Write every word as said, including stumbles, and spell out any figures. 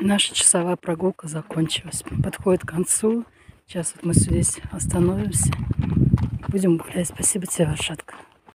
Наша часовая прогулка закончилась. Подходит к концу. Сейчас вот мы здесь остановимся. Будем гулять. Спасибо тебе, лошадка.